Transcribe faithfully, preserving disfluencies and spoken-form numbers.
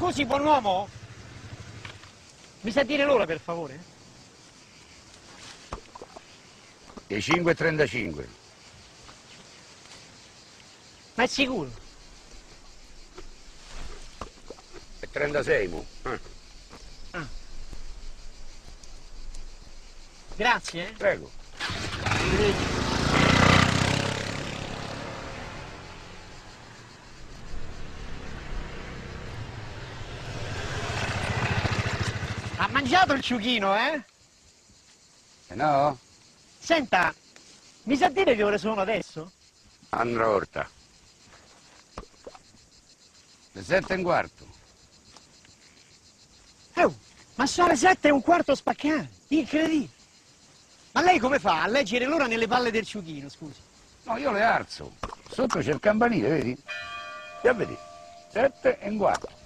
Scusi, buon uomo? Mi sa dire l'ora, per favore? Le cinque e trentacinque. Ma è sicuro? E trentasei, mo. Eh. Ah. Grazie, eh? Prego. Ha mangiato il ciuchino, eh? Eh no? Senta, mi sa dire che ore sono adesso? Andrò orta. Le sette e un quarto. Oh, ma sono le sette e un quarto spaccate, incredibile. Ma lei come fa a leggere l'ora nelle palle del ciuchino, scusi? No, io le alzo. Sotto c'è il campanile, vedi? E a vedere. Sette e un quarto.